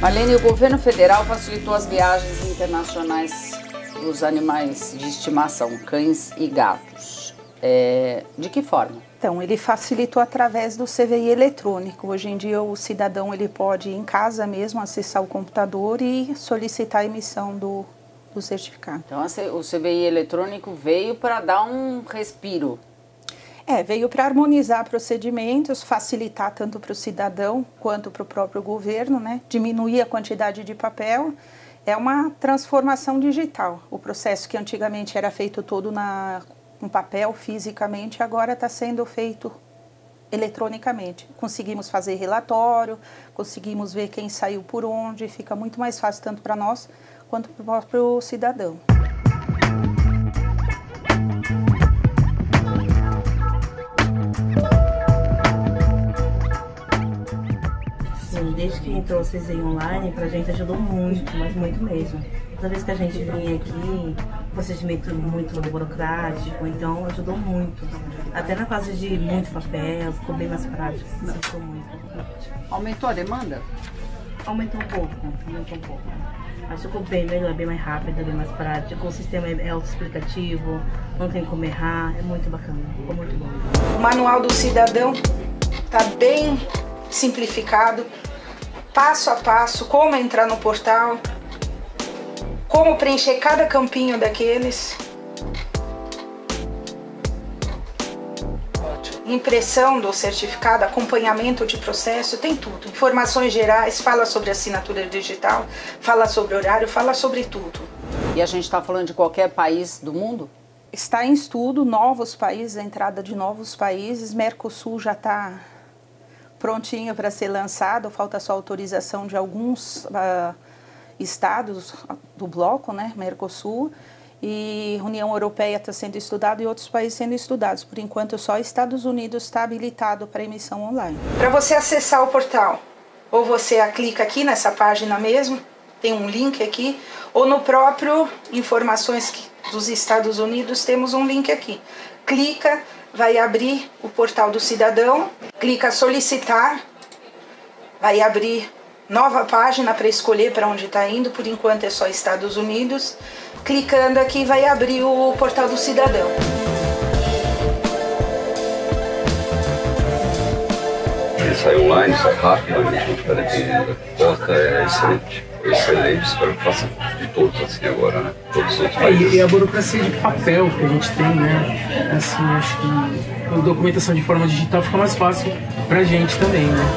Marlene, o governo federal facilitou as viagens internacionais dos animais de estimação, cães e gatos. De que forma? Então, ele facilitou através do CVI eletrônico. Hoje em dia, o cidadão ele pode, em casa mesmo, acessar o computador e solicitar a emissão do certificado. Então, o CVI eletrônico veio para dar um respiro. Veio para harmonizar procedimentos, facilitar tanto para o cidadão quanto para o próprio governo, né? Diminuir a quantidade de papel. É uma transformação digital. O processo que antigamente era feito todo com papel, fisicamente, agora está sendo feito eletronicamente. Conseguimos fazer relatório, conseguimos ver quem saiu por onde, fica muito mais fácil tanto para nós quanto para o próprio cidadão. Desde que entrou o CVI online, pra gente ajudou muito, mas muito mesmo. Toda vez que a gente vinha aqui, procedimento muito burocrático, então ajudou muito. Até na fase de muito papel, ficou bem mais prático, ficou muito. Aumentou a demanda? Aumentou um pouco. Mas ficou bem melhor, bem mais rápido, bem mais prático. O sistema é autoexplicativo, não tem como errar, é muito bacana, ficou muito bom. O manual do cidadão está bem simplificado, passo a passo, como entrar no portal, como preencher cada campinho daqueles. Impressão do certificado, acompanhamento de processo, tem tudo. Informações gerais, fala sobre assinatura digital, fala sobre horário, fala sobre tudo. E a gente está falando de qualquer país do mundo? Está em estudo novos países, a entrada de novos países. Mercosul já está prontinho para ser lançado, falta só autorização de alguns estados do bloco, né, Mercosul, e União Europeia está sendo estudado e outros países sendo estudados. Por enquanto, só Estados Unidos está habilitado para emissão online. Para você acessar o portal, ou você clica aqui nessa página mesmo, tem um link aqui, ou no próprio Informações dos Estados Unidos temos um link aqui. Clica, vai abrir o portal do cidadão, clica solicitar, vai abrir nova página para escolher para onde está indo, por enquanto é só Estados Unidos. Clicando aqui vai abrir o portal do cidadão. Ele sai online, sai rápido, a gente espera que a porta é excelente. Espero que faça de todos assim agora, né? Todos os outros países. E a burocracia de papel que a gente tem, né? Assim, acho que a documentação de forma digital fica mais fácil pra gente também, né?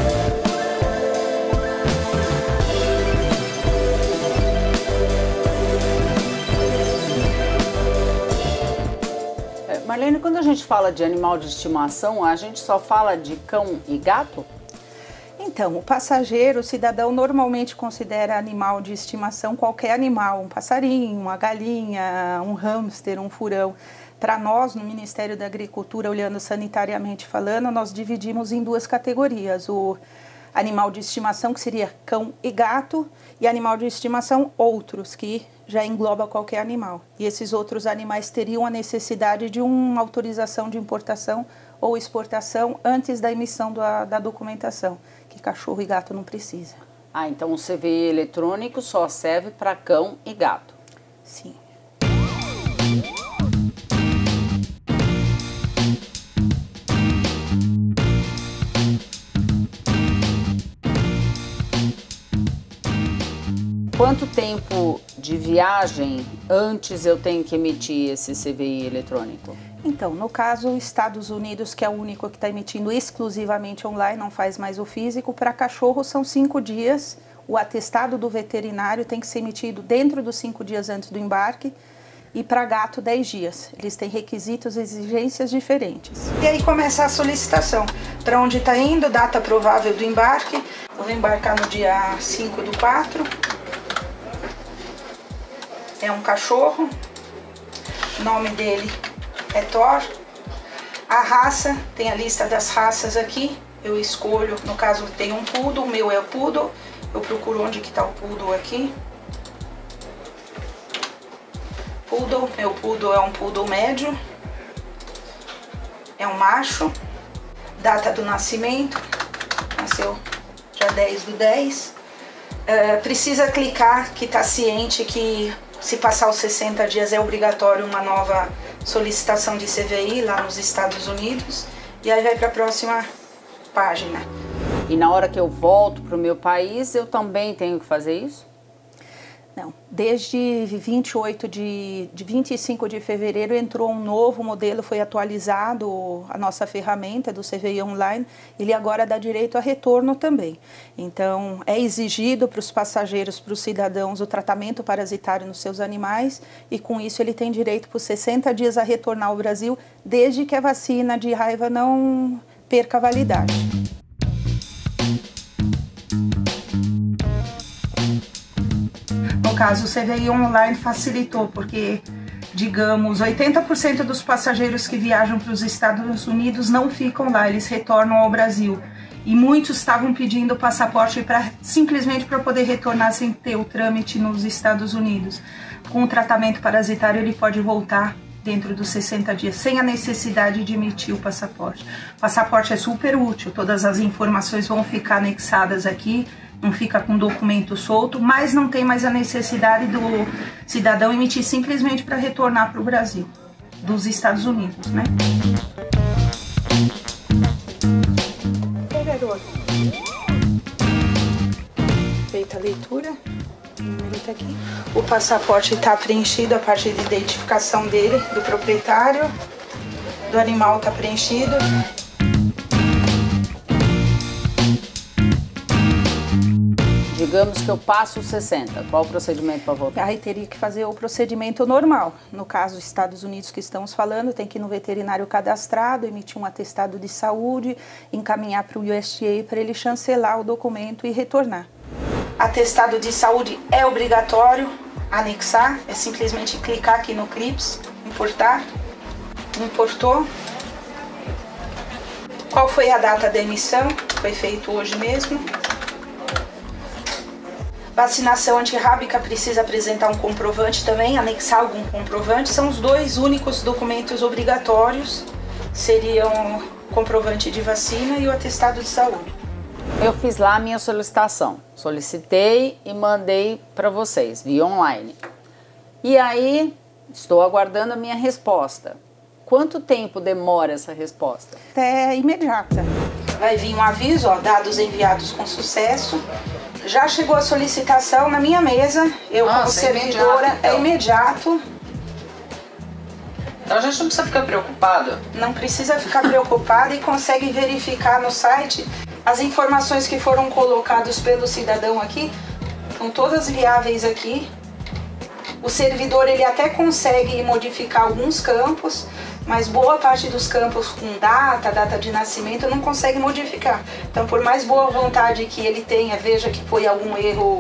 Marlene, quando a gente fala de animal de estimação, a gente só fala de cão e gato? Então, o passageiro, o cidadão normalmente considera animal de estimação qualquer animal, um passarinho, uma galinha, um hamster, um furão. Para nós, no Ministério da Agricultura, olhando sanitariamente falando, nós dividimos em duas categorias. O animal de estimação, que seria cão e gato, e animal de estimação outros, que já engloba qualquer animal. E esses outros animais teriam a necessidade de uma autorização de importação ou exportação antes da emissão da documentação, que cachorro e gato não precisa. Então o CVI eletrônico só serve para cão e gato? Sim. Quanto tempo de viagem antes eu tenho que emitir esse CVI eletrônico? Então, no caso, Estados Unidos, que é o único que está emitindo exclusivamente online, não faz mais o físico, para cachorro são 5 dias. O atestado do veterinário tem que ser emitido dentro dos 5 dias antes do embarque. E para gato, 10 dias. Eles têm requisitos e exigências diferentes. E aí começa a solicitação. Para onde está indo, data provável do embarque. Eu vou embarcar no dia 5/4. É um cachorro. O nome dele é Thor. A raça, tem a lista das raças aqui. Eu escolho, no caso tem um poodle, o meu é o poodle. Eu procuro onde que está o poodle aqui. Poodle, meu poodle é um poodle médio. É um macho. Data do nascimento, nasceu dia 10/10. precisa clicar que está ciente que se passar os 60 dias é obrigatório uma nova solicitação de CVI lá nos Estados Unidos, e aí vai para a próxima página. E na hora que eu volto para o meu país, eu também tenho que fazer isso? Não, desde 25 de fevereiro entrou um novo modelo, foi atualizado a nossa ferramenta do CVI Online, ele agora dá direito a retorno também. Então, é exigido para os passageiros, para os cidadãos, o tratamento parasitário nos seus animais, e com isso ele tem direito por 60 dias a retornar ao Brasil, desde que a vacina de raiva não perca a validade. No caso, o CVI Online facilitou, porque, digamos, 80% dos passageiros que viajam para os Estados Unidos não ficam lá, eles retornam ao Brasil. E muitos estavam pedindo o passaporte simplesmente para poder retornar sem ter o trâmite nos Estados Unidos. Com o tratamento parasitário, ele pode voltar dentro dos 60 dias, sem a necessidade de emitir o passaporte. O passaporte é super útil, todas as informações vão ficar anexadas aqui, não fica com documento solto, mas não tem mais a necessidade do cidadão emitir simplesmente para retornar para o Brasil, dos Estados Unidos, né? Feita a leitura, tá aqui. O passaporte está preenchido, a parte de identificação dele, do proprietário, do animal está preenchido. Digamos que eu passo os 60, qual o procedimento para voltar? Aí teria que fazer o procedimento normal. No caso dos Estados Unidos que estamos falando, tem que ir no veterinário cadastrado, emitir um atestado de saúde, encaminhar para o USDA para ele chancelar o documento e retornar. Atestado de saúde é obrigatório anexar, é simplesmente clicar aqui no CLIPS, importar, importou. Qual foi a data da emissão? Foi feito hoje mesmo. Vacinação antirrábica precisa apresentar um comprovante também, anexar algum comprovante. São os dois únicos documentos obrigatórios, seriam o comprovante de vacina e o atestado de saúde. Eu fiz lá a minha solicitação, solicitei e mandei para vocês, via online. E aí, estou aguardando a minha resposta. Quanto tempo demora essa resposta? É imediata. Vai vir um aviso, ó, dados enviados com sucesso. Já chegou a solicitação na minha mesa, eu como servidora, então. é imediato. Então a gente não precisa ficar preocupado? Não precisa ficar preocupado e consegue verificar no site as informações que foram colocadas pelo cidadão aqui, estão todas viáveis aqui. O servidor ele até consegue modificar alguns campos, mas boa parte dos campos com data de nascimento não consegue modificar. Então, por mais boa vontade que ele tenha, veja que foi algum erro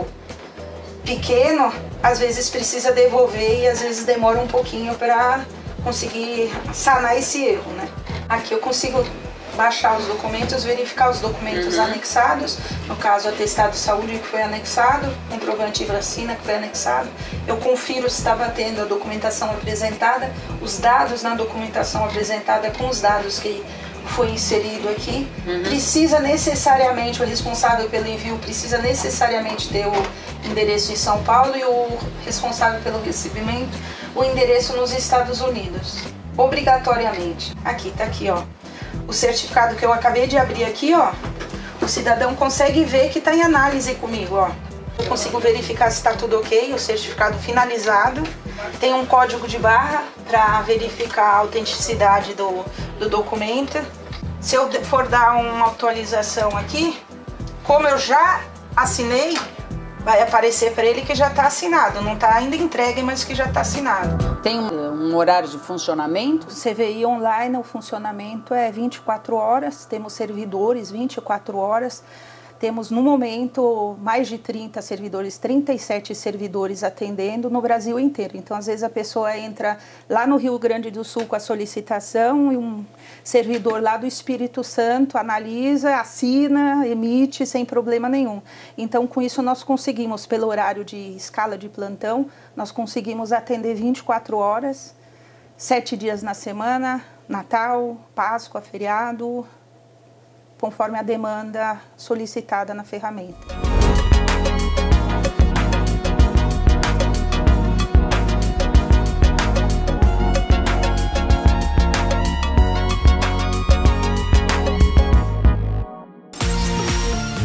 pequeno, às vezes precisa devolver e às vezes demora um pouquinho para conseguir sanar esse erro, né? Aqui eu consigo baixar os documentos, verificar os documentos anexados, no caso atestado de saúde que foi anexado, comprovante de vacina que foi anexado, eu confiro se está batendo a documentação apresentada, os dados na documentação apresentada com os dados que foi inserido aqui, precisa necessariamente, o responsável pelo envio precisa necessariamente ter o endereço em São Paulo e o responsável pelo recebimento, o endereço nos Estados Unidos, obrigatoriamente. Aqui, tá aqui, ó. O certificado que eu acabei de abrir aqui, ó, o cidadão consegue ver que está em análise comigo, ó. Eu consigo verificar se está tudo ok, o certificado finalizado. Tem um código de barra para verificar a autenticidade do documento. Se eu for dar uma atualização aqui, como eu já assinei, vai aparecer para ele que já está assinado. Não está ainda entregue, mas que já está assinado. Tem um horário de funcionamento? CVI Online, o funcionamento é 24 horas, temos servidores 24 horas. Temos, no momento, mais de 30 servidores, 37 servidores atendendo no Brasil inteiro. Então, às vezes, a pessoa entra lá no Rio Grande do Sul com a solicitação e um servidor lá do Espírito Santo analisa, assina, emite sem problema nenhum. Então, com isso, nós conseguimos, pelo horário de escala de plantão, nós conseguimos atender 24 horas, 7 dias na semana, Natal, Páscoa, feriado, conforme a demanda solicitada na ferramenta.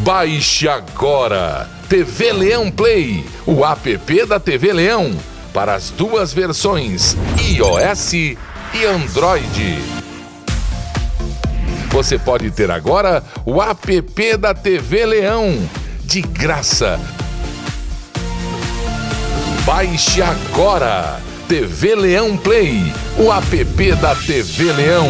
Baixe agora TV Leão Play, o app da TV Leão, para as duas versões iOS e Android. Você pode ter agora o app da TV Leão, de graça. Baixe agora TV Leão Play, o app da TV Leão.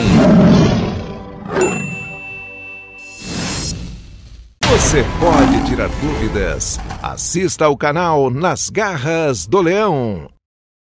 Você pode tirar dúvidas. Assista ao canal Nas Garras do Leão.